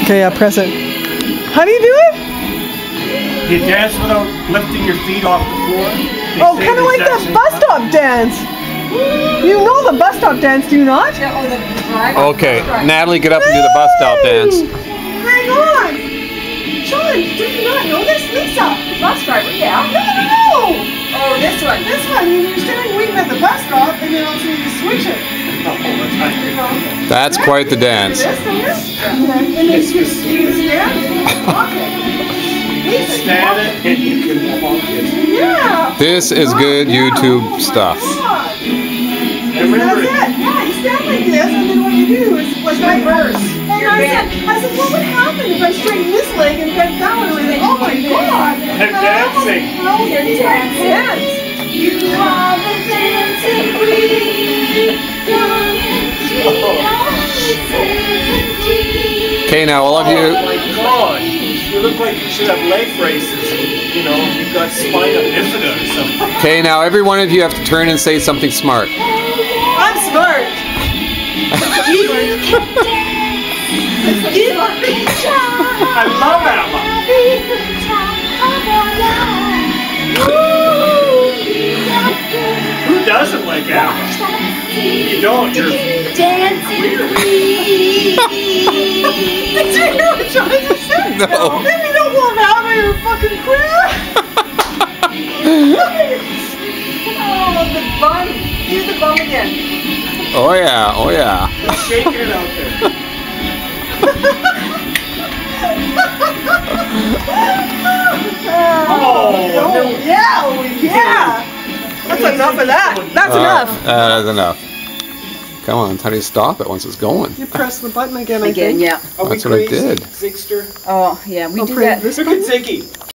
Okay, yeah, press it. How do you do it? You dance without lifting your feet off the floor. Oh, kind of like the bus stop dance. You know the bus stop dance, do you not? Okay, Natalie, get up and do the bus stop dance. Hang on. Sean, do you not know this? Lisa. Bus driver, yeah. No. Oh, this one. This one, you're standing waiting at the bus stop, and then also you switch it. That's quite the dance. And then you stand and walk it. Stand it and you can walk it. Yeah. This is good YouTube stuff. And remember, That's it. Yeah, you stand like this, and then what you do is like reverse. And I said, what would happen if I straightened this leg and bent that one? And I oh my God! I'm dancing. You're dancing. You are the dancing queen. Okay, now all of you. Oh my God! You look like you should have leg braces. You know, you've got spina bifida or something. Okay, now every one of you have to turn and say something smart. I'm smart. I love ABBA. Who doesn't like ABBA? You don't. You're dancing. Did you hear what John just said? No. If you don't love ABBA, you're fucking queer. Oh, the bum. Do the bum again. Oh yeah, oh yeah. shaking it out there. Oh, yeah, oh, yeah. That's enough of that. That's enough. That's enough. Come on, how do you stop it once it's going? You press the button again, I think. Yeah. That's what I did. Zigster. Oh, yeah, we do pray that. this Look at Ziggy.